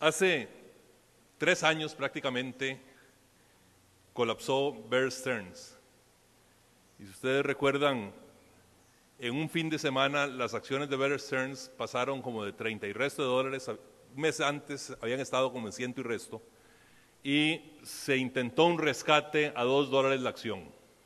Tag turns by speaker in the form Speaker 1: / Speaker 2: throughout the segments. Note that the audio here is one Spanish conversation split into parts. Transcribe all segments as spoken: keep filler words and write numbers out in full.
Speaker 1: Hace tres años prácticamente colapsó Bear Stearns. Y si ustedes recuerdan, en un fin de semana las acciones de Bear Stearns pasaron como de treinta y resto de dólares, un mes antes habían estado como en ciento y resto, y se intentó un rescate a dos dólares la acción.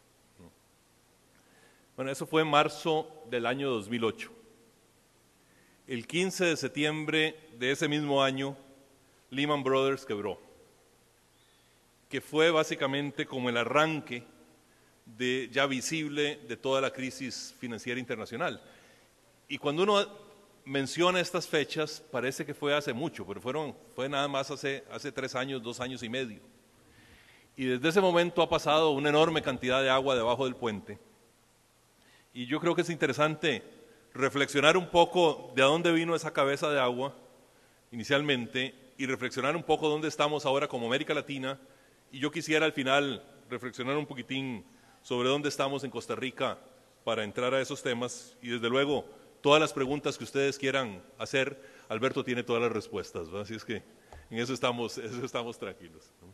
Speaker 1: Bueno, eso fue en marzo del año dos mil ocho. El quince de septiembre de ese mismo año, Lehman Brothers quebró, que fue básicamente como el arranque de, ya visible de toda la crisis financiera internacional. Y cuando uno menciona estas fechas, parece que fue hace mucho, pero fueron, fue nada más hace, hace tres años, dos años y medio. Y desde ese momento ha pasado una enorme cantidad de agua debajo del puente. Y yo creo que es interesante reflexionar un poco de a dónde vino esa cabeza de agua inicialmente y reflexionar un poco dónde estamos ahora como América Latina. Y yo quisiera al final reflexionar un poquitín sobre dónde estamos en Costa Rica para entrar a esos temas. Y desde luego, todas las preguntas que ustedes quieran hacer, Alberto tiene todas las respuestas, ¿verdad? Así es que en eso estamos, eso estamos tranquilos, ¿no?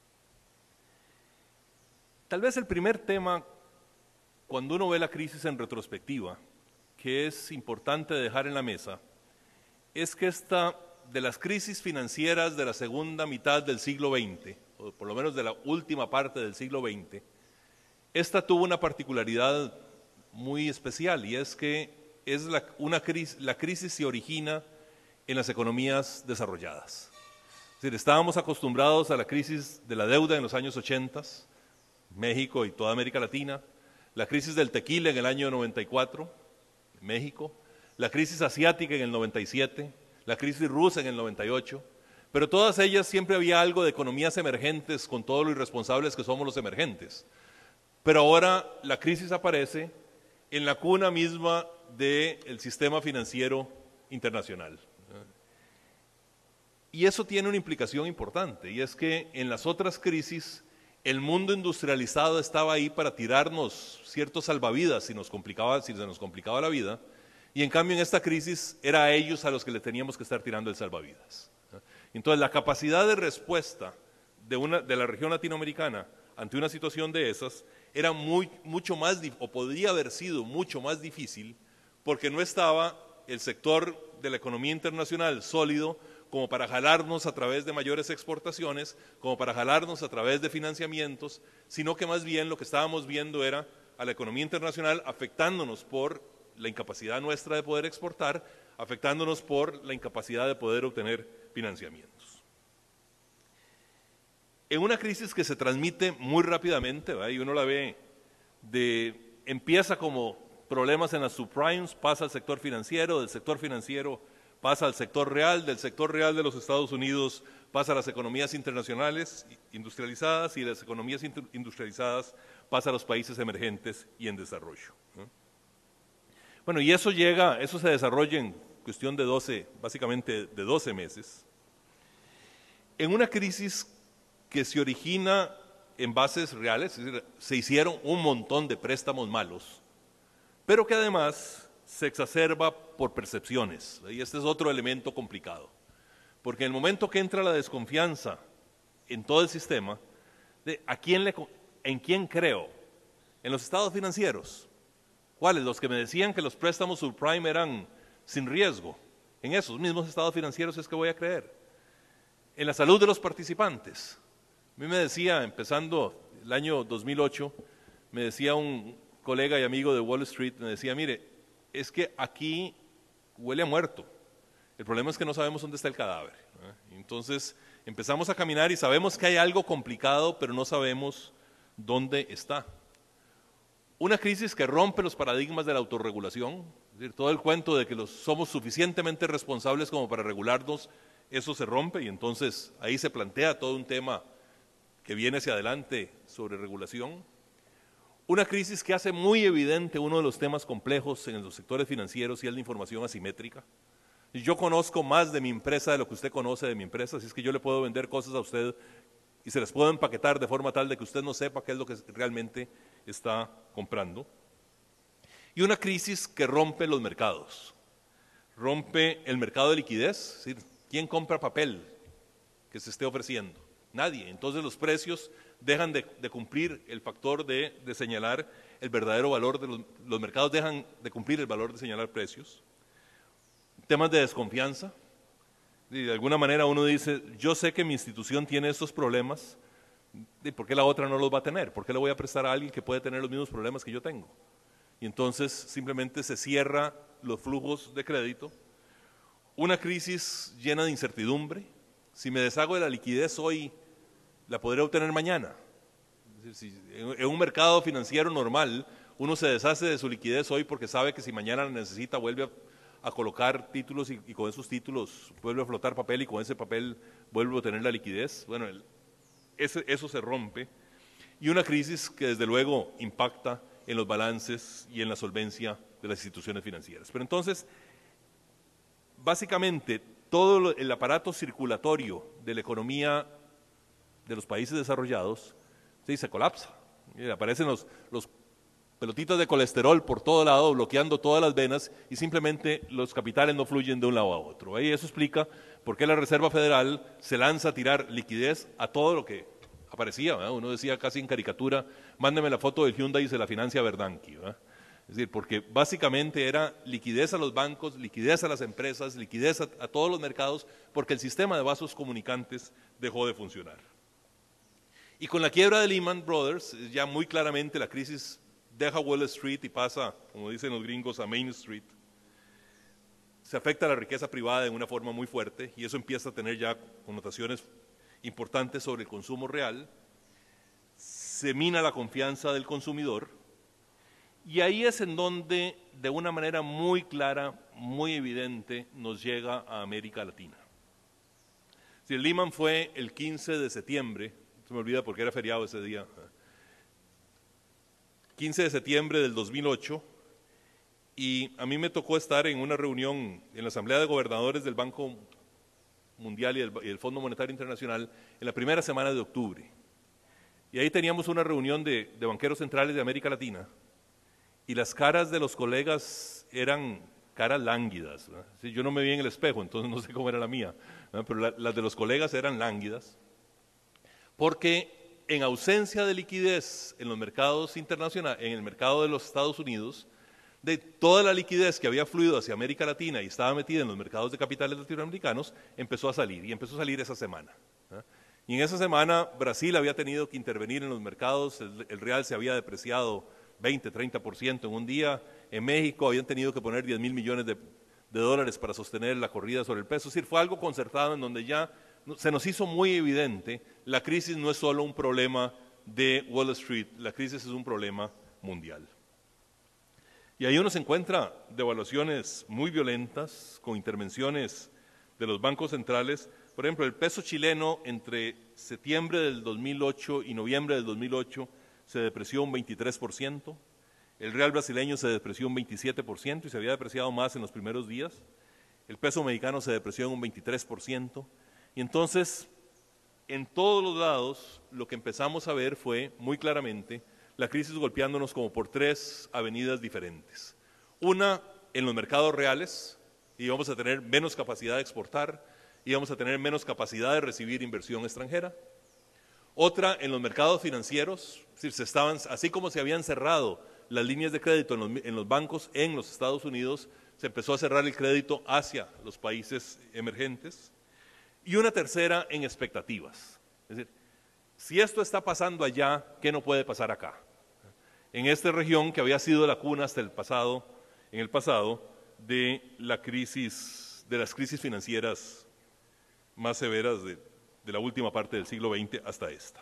Speaker 1: Tal vez el primer tema, cuando uno ve la crisis en retrospectiva, que es importante dejar en la mesa, es que esta, de las crisis financieras de la segunda mitad del siglo veinte, o por lo menos de la última parte del siglo veinte, esta tuvo una particularidad muy especial, y es que es la, una crisis, la crisis se origina en las economías desarrolladas. Es decir, estábamos acostumbrados a la crisis de la deuda en los años ochenta, México y toda América Latina, la crisis del tequila en el año noventa y cuatro, México, la crisis asiática en el noventa y siete, la crisis rusa en el noventa y ocho, pero todas ellas siempre había algo de economías emergentes con todo lo irresponsables que somos los emergentes. Pero ahora la crisis aparece en la cuna misma del sistema financiero internacional. Y eso tiene una implicación importante, y es que en las otras crisis el mundo industrializado estaba ahí para tirarnos ciertos salvavidas si, nos complicaba, si se nos complicaba la vida, y en cambio en esta crisis era a ellos a los que le teníamos que estar tirando el salvavidas. Entonces la capacidad de respuesta de, una, de la región latinoamericana ante una situación de esas era muy, mucho más, o podría haber sido mucho más difícil, porque no estaba el sector de la economía internacional sólido como para jalarnos a través de mayores exportaciones, como para jalarnos a través de financiamientos, sino que más bien lo que estábamos viendo era a la economía internacional afectándonos por la incapacidad nuestra de poder exportar, afectándonos por la incapacidad de poder obtener financiamientos. En una crisis que se transmite muy rápidamente, ¿verdad? Y uno la ve, de, empieza como problemas en las subprimes, pasa al sector financiero, del sector financiero pasa al sector real, del sector real de los Estados Unidos pasa a las economías internacionales industrializadas, y de las economías industrializadas pasa a los países emergentes y en desarrollo, ¿no? Bueno, y eso llega, eso se desarrolla en cuestión de doce, básicamente de doce meses, en una crisis que se origina en bases reales, es decir, se hicieron un montón de préstamos malos, pero que además se exacerba por percepciones, y este es otro elemento complicado, porque en el momento que entra la desconfianza en todo el sistema, de ¿a quién le, ¿en quién creo? ¿En los estados financieros? ¿Cuáles? Los que me decían que los préstamos subprime eran sin riesgo. En esos mismos estados financieros es que voy a creer. En la salud de los participantes. A mí me decía, empezando el año dos mil ocho, me decía un colega y amigo de Wall Street, me decía, mire, es que aquí huele a muerto. El problema es que no sabemos dónde está el cadáver, ¿no? Entonces empezamos a caminar y sabemos que hay algo complicado, pero no sabemos dónde está. Una crisis que rompe los paradigmas de la autorregulación, es decir, todo el cuento de que los, somos suficientemente responsables como para regularnos, eso se rompe, y entonces ahí se plantea todo un tema que viene hacia adelante sobre regulación. Una crisis que hace muy evidente uno de los temas complejos en los sectores financieros, y es la información asimétrica. Yo conozco más de mi empresa de lo que usted conoce de mi empresa, así es que yo le puedo vender cosas a usted y se les puedo empaquetar de forma tal de que usted no sepa qué es lo que realmente está comprando. Y una crisis que rompe los mercados, rompe el mercado de liquidez, es decir, ¿quién compra papel? que se esté ofreciendo. Nadie. Entonces los precios dejan de, de cumplir el factor de, de señalar el verdadero valor de los, los mercados dejan de cumplir el valor de señalar precios. Temas de desconfianza. Y de alguna manera uno dice, yo sé que mi institución tiene estos problemas, ¿y por qué la otra no los va a tener? ¿Por qué le voy a prestar a alguien que puede tener los mismos problemas que yo tengo? Y entonces simplemente se cierra los flujos de crédito. Una crisis llena de incertidumbre. Si me deshago de la liquidez hoy, la podré obtener mañana. Es decir, si en un mercado financiero normal, uno se deshace de su liquidez hoy porque sabe que si mañana la necesita, vuelve a, a colocar títulos y, y con esos títulos vuelve a flotar papel y con ese papel vuelve a tener la liquidez. Bueno, el, ese, eso se rompe. Y una crisis que desde luego impacta en los balances y en la solvencia de las instituciones financieras. Pero entonces, básicamente, todo el aparato circulatorio de la economía de los países desarrollados sí, se colapsa. Y aparecen los, los pelotitas de colesterol por todo lado, bloqueando todas las venas y simplemente los capitales no fluyen de un lado a otro. Y eso explica por qué la Reserva Federal se lanza a tirar liquidez a todo lo que aparecía, ¿verdad? Uno decía casi en caricatura, mándeme la foto del Hyundai y se la financia Bernanke, ¿verdad? Es decir, porque básicamente era liquidez a los bancos, liquidez a las empresas, liquidez a, a todos los mercados, porque el sistema de vasos comunicantes dejó de funcionar. Y con la quiebra de Lehman Brothers, ya muy claramente la crisis deja Wall Street y pasa, como dicen los gringos, a Main Street. Se afecta a la riqueza privada de una forma muy fuerte y eso empieza a tener ya connotaciones importantes sobre el consumo real. Se mina la confianza del consumidor y ahí es en donde, de una manera muy clara, muy evidente, nos llega a América Latina. Si el Lehman fue el quince de septiembre, se me olvida porque era feriado ese día, quince de septiembre del dos mil ocho, y a mí me tocó estar en una reunión en la Asamblea de Gobernadores del Banco Mundial y el, y el Fondo Monetario Internacional en la primera semana de octubre. Y ahí teníamos una reunión de, de banqueros centrales de América Latina, y las caras de los colegas eran caras lánguidas. Sí, yo no me vi en el espejo, entonces no sé cómo era la mía, ¿no? Pero la, las de los colegas eran lánguidas, porque en ausencia de liquidez en los mercados internacionales, en el mercado de los Estados Unidos, de toda la liquidez que había fluido hacia América Latina y estaba metida en los mercados de capitales latinoamericanos, empezó a salir, y empezó a salir esa semana. ¿eh? Y en esa semana Brasil había tenido que intervenir en los mercados, el, el real se había depreciado veinte, treinta por ciento en un día, en México habían tenido que poner diez mil millones de, de dólares para sostener la corrida sobre el peso, es decir, fue algo concertado en donde ya se nos hizo muy evidente, la crisis no es solo un problema de Wall Street, la crisis es un problema mundial. Y ahí uno se encuentra devaluaciones muy violentas, con intervenciones de los bancos centrales. Por ejemplo, el peso chileno entre septiembre del dos mil ocho y noviembre del dos mil ocho se depreció un veintitrés por ciento, el real brasileño se depreció un veintisiete por ciento y se había depreciado más en los primeros días, el peso mexicano se depreció en un veintitrés por ciento, y entonces, en todos los lados, lo que empezamos a ver fue, muy claramente, la crisis golpeándonos como por tres avenidas diferentes. Una, en los mercados reales, íbamos a tener menos capacidad de exportar, íbamos a tener menos capacidad de recibir inversión extranjera. Otra, en los mercados financieros, es decir, se estaban, así como se habían cerrado las líneas de crédito en los, en los bancos en los Estados Unidos, se empezó a cerrar el crédito hacia los países emergentes. Y una tercera, en expectativas. Es decir, si esto está pasando allá, ¿qué no puede pasar acá? En esta región que había sido la cuna hasta el pasado, en el pasado, de la crisis, de las crisis financieras más severas de, de la última parte del siglo veinte hasta esta.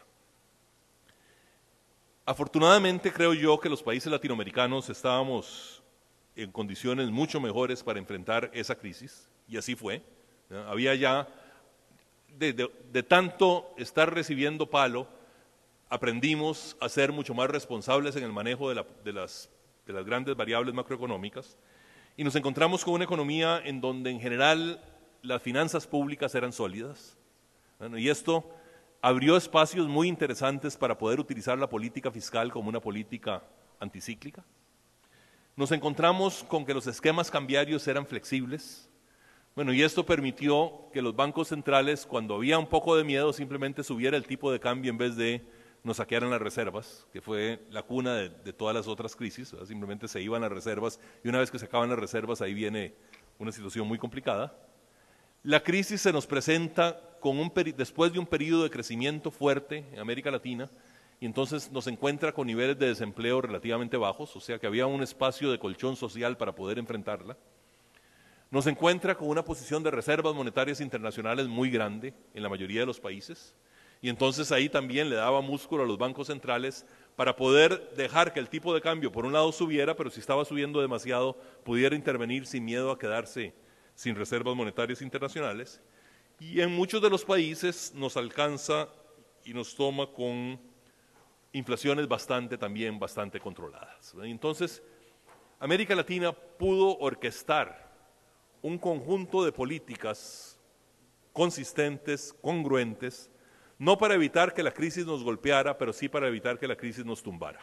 Speaker 1: Afortunadamente creo yo que los países latinoamericanos estábamos en condiciones mucho mejores para enfrentar esa crisis, y así fue. ¿no? Había ya, de, de, de tanto estar recibiendo palo, aprendimos a ser mucho más responsables en el manejo de, la, de, las, de las grandes variables macroeconómicas, y nos encontramos con una economía en donde en general las finanzas públicas eran sólidas. Bueno, y esto abrió espacios muy interesantes para poder utilizar la política fiscal como una política anticíclica. Nos encontramos con que los esquemas cambiarios eran flexibles. Bueno, y esto permitió que los bancos centrales, cuando había un poco de miedo, simplemente subiera el tipo de cambio en vez de nos saquearan las reservas, que fue la cuna de, de todas las otras crisis, ¿verdad? Simplemente se iban las reservas y una vez que se acaban las reservas ahí viene una situación muy complicada. La crisis se nos presenta con un después de un periodo de crecimiento fuerte en América Latina y entonces nos encuentra con niveles de desempleo relativamente bajos, o sea que había un espacio de colchón social para poder enfrentarla. Nos encuentra con una posición de reservas monetarias internacionales muy grande en la mayoría de los países y entonces ahí también le daba músculo a los bancos centrales para poder dejar que el tipo de cambio por un lado subiera, pero si estaba subiendo demasiado pudiera intervenir sin miedo a quedarse sin reservas monetarias internacionales. Y en muchos de los países nos alcanza y nos toma con inflaciones bastante también bastante controladas. Entonces, América Latina pudo orquestar un conjunto de políticas consistentes, congruentes, no para evitar que la crisis nos golpeara, pero sí para evitar que la crisis nos tumbara.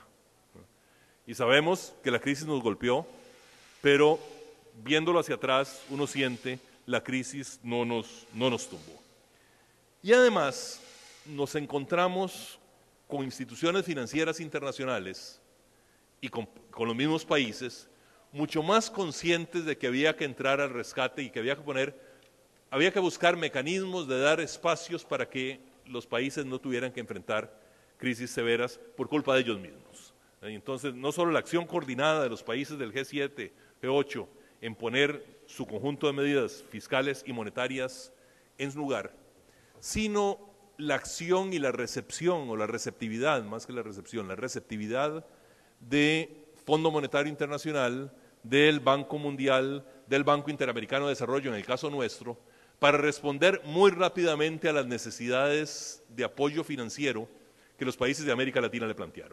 Speaker 1: Y sabemos que la crisis nos golpeó, pero viéndolo hacia atrás, uno siente la crisis no nos, no nos tumbó. Y además, nos encontramos con instituciones financieras internacionales y con, con los mismos países, mucho más conscientes de que había que entrar al rescate y que había que poner, había que buscar mecanismos de dar espacios para que los países no tuvieran que enfrentar crisis severas por culpa de ellos mismos. Entonces, no solo la acción coordinada de los países del G siete, G ocho, en poner su conjunto de medidas fiscales y monetarias en su lugar, sino la acción y la recepción, o la receptividad, más que la recepción, la receptividad de Fondo Monetario Internacional, del Banco Mundial, del Banco Interamericano de Desarrollo, en el caso nuestro, para responder muy rápidamente a las necesidades de apoyo financiero que los países de América Latina le plantearon.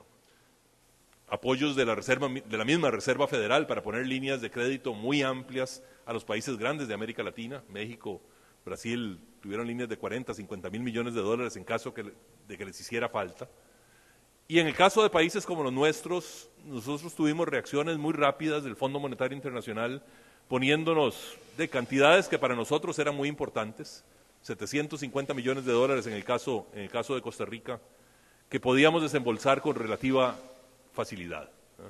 Speaker 1: Apoyos de la, reserva, de la misma Reserva Federal para poner líneas de crédito muy amplias a los países grandes de América Latina. México, Brasil tuvieron líneas de cuarenta, cincuenta mil millones de dólares en caso que, de que les hiciera falta. Y en el caso de países como los nuestros, nosotros tuvimos reacciones muy rápidas del Fondo Monetario Internacional, poniéndonos de cantidades que para nosotros eran muy importantes, setecientos cincuenta millones de dólares en el caso, en el caso de Costa Rica, que podíamos desembolsar con relativa facilidad.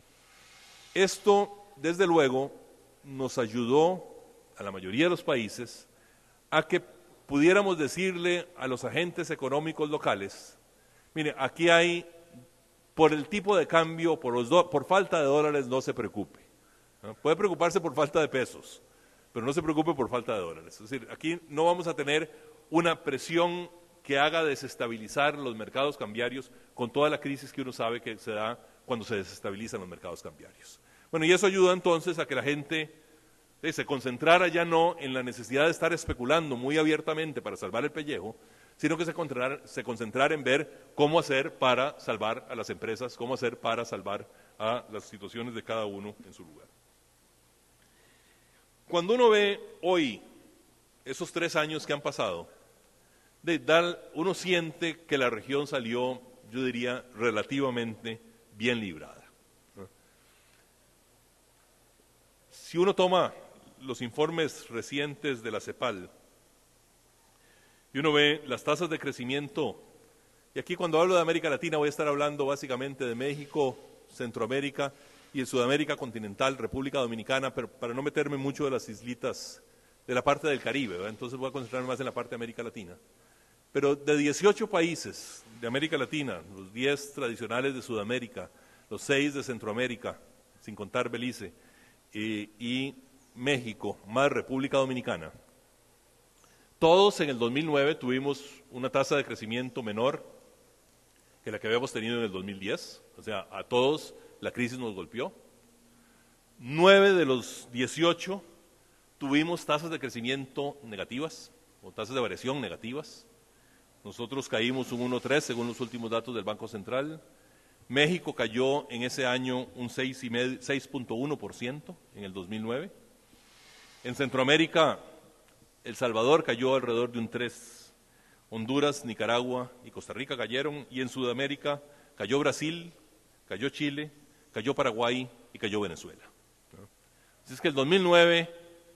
Speaker 1: Esto, desde luego, nos ayudó a la mayoría de los países a que pudiéramos decirle a los agentes económicos locales, mire, aquí hay, por el tipo de cambio, por, los do, por falta de dólares, no se preocupe. ¿No? Puede preocuparse por falta de pesos, pero no se preocupe por falta de dólares. Es decir, aquí no vamos a tener una presión que haga desestabilizar los mercados cambiarios con toda la crisis que uno sabe que se da cuando se desestabilizan los mercados cambiarios. Bueno, y eso ayuda entonces a que la gente eh, se concentrara ya no en la necesidad de estar especulando muy abiertamente para salvar el pellejo, sino que se concentrara, se concentrara en ver cómo hacer para salvar a las empresas, cómo hacer para salvar a las situaciones de cada uno en su lugar. Cuando uno ve hoy esos tres años que han pasado, de dar, uno siente que la región salió, yo diría, relativamente bien librada. Si uno toma los informes recientes de la CEPAL y uno ve las tasas de crecimiento, y aquí cuando hablo de América Latina voy a estar hablando básicamente de México, Centroamérica y en Sudamérica continental, República Dominicana, pero para no meterme mucho de las islitas de la parte del Caribe, ¿verdad? Entonces voy a concentrarme más en la parte de América Latina. Pero de dieciocho países de América Latina, los diez tradicionales de Sudamérica, los seis de Centroamérica, sin contar Belice, eh, y México, más República Dominicana, todos en el dos mil nueve tuvimos una tasa de crecimiento menor que la que habíamos tenido en el dos mil diez, o sea, a todos la crisis nos golpeó. Nueve de los dieciocho tuvimos tasas de crecimiento negativas, o tasas de variación negativas. Nosotros caímos un uno punto tres según los últimos datos del Banco Central. México cayó en ese año un seis punto uno por ciento en el dos mil nueve. En Centroamérica, El Salvador cayó alrededor de un tres por ciento. Honduras, Nicaragua y Costa Rica cayeron. Y en Sudamérica cayó Brasil, cayó Chile, cayó Paraguay y cayó Venezuela. Así es que el dos mil nueve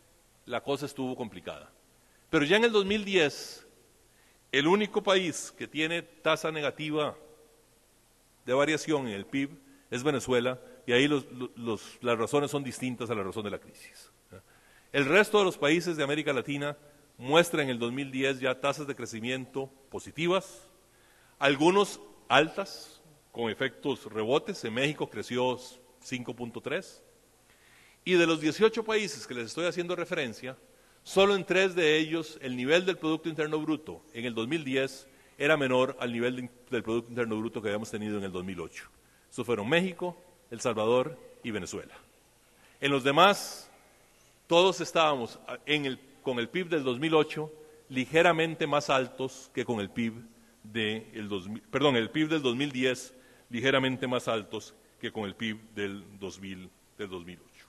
Speaker 1: la cosa estuvo complicada. Pero ya en el dos mil diez, el único país que tiene tasa negativa de variación en el P I B es Venezuela, y ahí los, los, las razones son distintas a la razón de la crisis. El resto de los países de América Latina muestran en el dos mil diez ya tasas de crecimiento positivas, algunos altas, con efectos rebotes. En México creció cinco punto tres, y de los dieciocho países que les estoy haciendo referencia, solo en tres de ellos el nivel del Producto Interno Bruto en el dos mil diez era menor al nivel de, del Producto Interno Bruto que habíamos tenido en el dos mil ocho. Estos fueron México, El Salvador y Venezuela. En los demás, todos estábamos en el, con el P I B del dos mil ocho ligeramente más altos que con el P I B de el dos mil, perdón, el P I B del dos mil diez ligeramente más altos que con el P I B del dos mil, del dos mil ocho.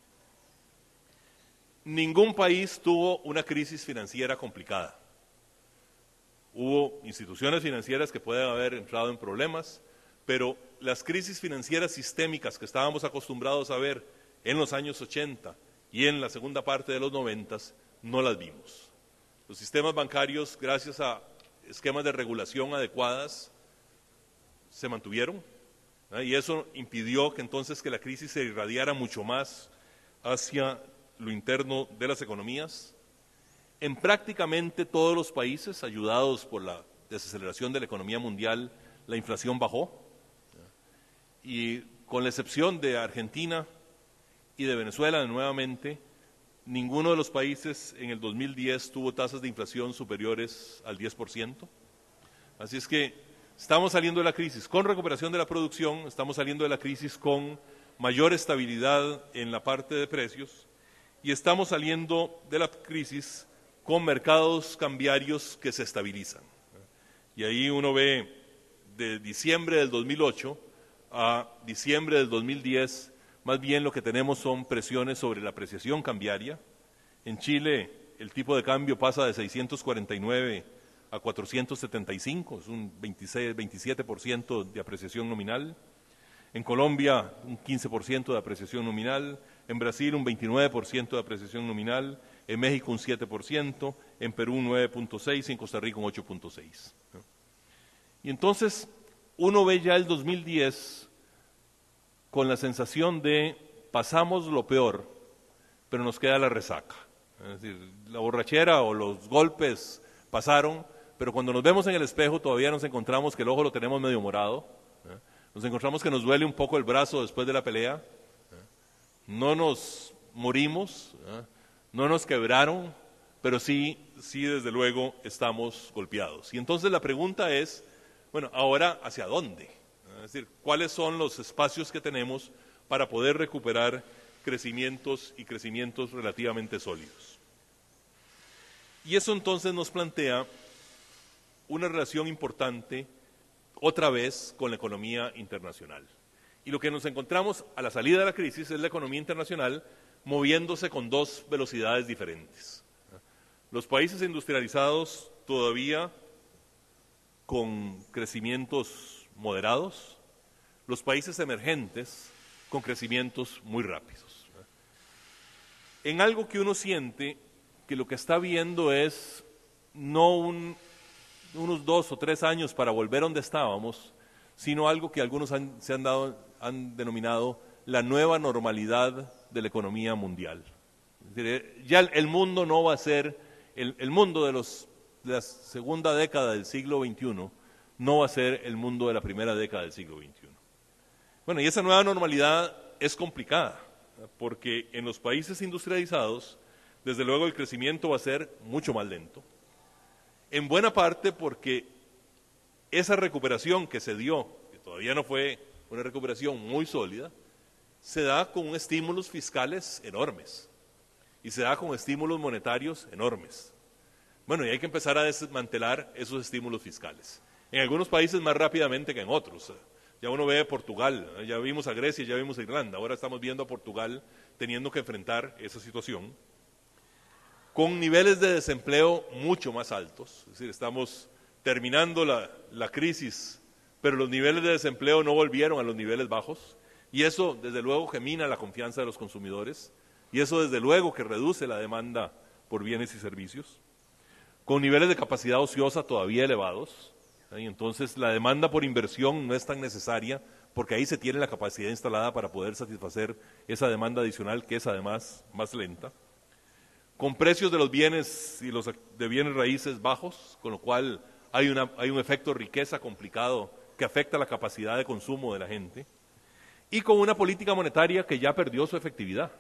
Speaker 1: Ningún país tuvo una crisis financiera complicada. Hubo instituciones financieras que pueden haber entrado en problemas, pero las crisis financieras sistémicas que estábamos acostumbrados a ver en los años ochenta y en la segunda parte de los noventa no las vimos. Los sistemas bancarios, gracias a esquemas de regulación adecuadas, se mantuvieron, ¿eh? Y eso impidió que entonces que la crisis se irradiara mucho más hacia lo interno de las economías. En prácticamente todos los países, ayudados por la desaceleración de la economía mundial, la inflación bajó, y con la excepción de Argentina y de Venezuela, nuevamente, ninguno de los países en el dos mil diez tuvo tasas de inflación superiores al diez por ciento. Así es que estamos saliendo de la crisis con recuperación de la producción, estamos saliendo de la crisis con mayor estabilidad en la parte de precios, y estamos saliendo de la crisis con mercados cambiarios que se estabilizan. Y ahí uno ve de diciembre del dos mil ocho a diciembre del dos mil diez, más bien lo que tenemos son presiones sobre la apreciación cambiaria. En Chile el tipo de cambio pasa de seiscientos cuarenta y nueve a cuatrocientos setenta y cinco, es un veintiséis, veintisiete por ciento de apreciación nominal. En Colombia un quince por ciento de apreciación nominal, en Brasil un veintinueve por ciento de apreciación nominal, en México un siete por ciento, en Perú un nueve punto seis por ciento y en Costa Rica un ocho punto seis por ciento. Y entonces uno ve ya el dos mil diez con la sensación de pasamos lo peor, pero nos queda la resaca. Es decir, la borrachera o los golpes pasaron, pero cuando nos vemos en el espejo todavía nos encontramos que el ojo lo tenemos medio morado, ¿eh? Nos encontramos que nos duele un poco el brazo después de la pelea, ¿eh? No nos morimos, ¿eh? No nos quebraron, pero sí, sí desde luego estamos golpeados. Y entonces la pregunta es, bueno, ahora ¿hacia dónde? Es decir, ¿cuáles son los espacios que tenemos para poder recuperar crecimientos y crecimientos relativamente sólidos? Y eso entonces nos plantea una relación importante otra vez con la economía internacional. Y lo que nos encontramos a la salida de la crisis es la economía internacional moviéndose con dos velocidades diferentes. Los países industrializados todavía con crecimientos moderados, los países emergentes con crecimientos muy rápidos. En algo que uno siente que lo que está viendo es no un, unos dos o tres años para volver donde estábamos, sino algo que algunos han, se han, dado, han denominado la nueva normalidad de la economía mundial. Es decir, ya el mundo no va a ser, el, el mundo de, los, de la segunda década del siglo veintiuno no va a ser el mundo de la primera década del siglo veintiuno. Bueno, y esa nueva normalidad es complicada, porque en los países industrializados, desde luego el crecimiento va a ser mucho más lento, en buena parte porque esa recuperación que se dio, que todavía no fue una recuperación muy sólida, se da con estímulos fiscales enormes y se da con estímulos monetarios enormes. Bueno, y hay que empezar a desmantelar esos estímulos fiscales. En algunos países más rápidamente que en otros. Ya uno ve a Portugal, ya vimos a Grecia, ya vimos a Irlanda, ahora estamos viendo a Portugal teniendo que enfrentar esa situación con niveles de desempleo mucho más altos. Es decir, estamos terminando la, la crisis, pero los niveles de desempleo no volvieron a los niveles bajos, y eso desde luego gemina la confianza de los consumidores, y eso desde luego que reduce la demanda por bienes y servicios, con niveles de capacidad ociosa todavía elevados, ¿eh? Y entonces la demanda por inversión no es tan necesaria porque ahí se tiene la capacidad instalada para poder satisfacer esa demanda adicional que es además más lenta, con precios de los bienes y los de bienes raíces bajos, con lo cual hay, una, hay un efecto riqueza complicado que afecta la capacidad de consumo de la gente, y con una política monetaria que ya perdió su efectividad.